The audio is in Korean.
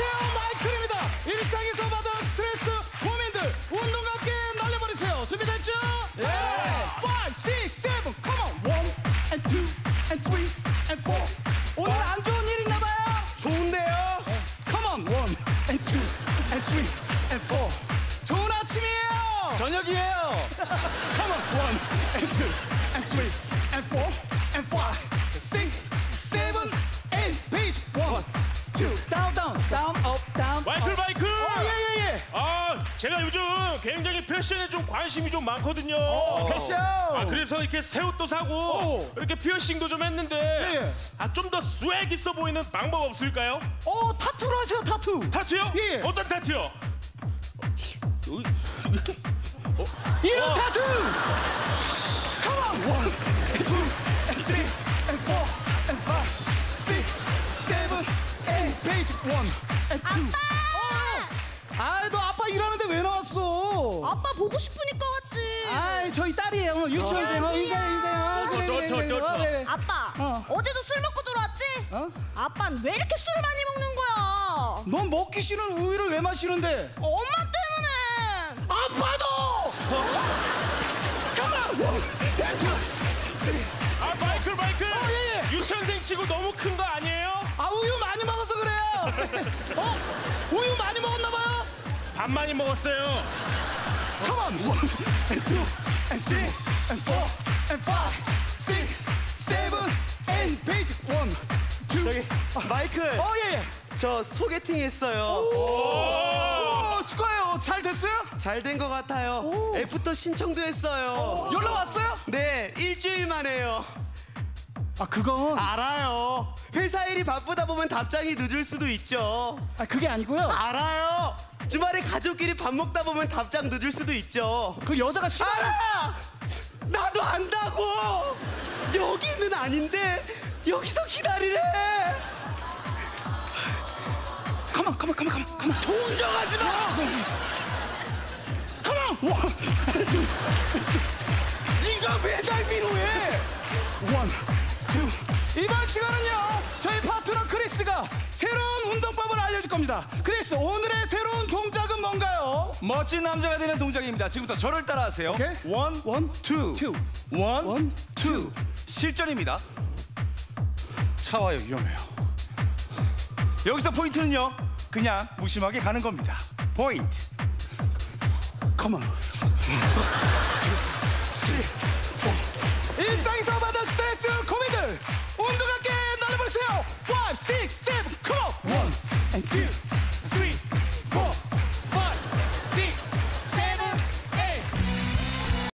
안녕하세요, 마이클입니다. 일상에서 받은 스트레스, 고민들 운동과 함께 날려버리세요. 준비됐죠? 예! 5, 6, 7, come on! 1, and 2, and 3, and 4. 오늘 안 좋은 일 있나봐요? 좋은데요? Come on! 1, and 2, and 3, and 4. 좋은 아침이에요! 저녁이에요. Come on! 1, and 2, and 3, and 4, and 5, 6, 7, 8, page 1, 2, down, down, down, up, down. 마이클 up. 마이클! 예. 아, 제가 요즘 굉장히 패션에 좀 관심이 좀 많거든요. 패션! 그래서 이렇게 새 옷도 사고 오. 이렇게 피어싱도 좀 했는데 예. 좀 더 스웩 있어 보이는 방법 없을까요? 타투로 하세요, 타투. 타투요? 예. 어떤 타투요? 이런 타투! Come on! 1, 2, and 3, and 4, and 5, 6, 7, 8, page 1, and 2. 아빠! 너 아빠 일하는데 왜 나왔어? 아빠 보고 싶으니까 왔지. 아이, 저희 딸이에요. 유치원생. 인사해. 아빠, 어제도 술 먹고 들어왔지? 아빠는 왜 이렇게 술을 많이 먹는 거야? 넌 먹기 싫은 우유를 왜 마시는데? 엄마 때문에. 아빠도! Come on! 1, 2, 3. 아, 마이클! 예. 유치원생 치고 너무 큰 거 아니에요? 우유 많이 먹어서 그래요. 우유 많이 먹었나봐요. 밥 많이 먹었어요. Come on! 1, and 2, and 3, and 4, and 5, 6, 7, 8, page 1, 2. 저기 마이클. 예. 저 소개팅 했어요. 오, 축하해요. 잘 됐어요? 잘 된 것 같아요. 애프터 신청도 했어요. 연락 왔어요? 네, 일주일 만에요. 그건 알아요. 회사 일이 바쁘다 보면 답장이 늦을 수도 있죠. 그게 아니고요. 알아요. 주말에 가족끼리 밥 먹다 보면 답장 늦을 수도 있죠. 그 여자가 싫어. 알아! 나도 안다고! 여기는 아닌데 여기서 기다리래. 가만. 동정하지 마! 가만. 1, 2, 네가 왜 날 위로해? 1, 2. 이번 시간은요, 저희 파트너 크리스가 새로운 운동법을 알려줄 겁니다. 크리스, 오늘의 새로운 동작은 뭔가요? 멋진 남자가 되는 동작입니다. 지금부터 저를 따라하세요. 오케이. 1, 2, 1, 2. 실전입니다. 차와요, 위험해요. 여기서 포인트는요, 그냥 무심하게 가는 겁니다. 포인트. 가만. 일상에서 받은 스트레스, 고민들 운동과 함께 날려버리세요. 5, 6, 7, come on. 1, and 2,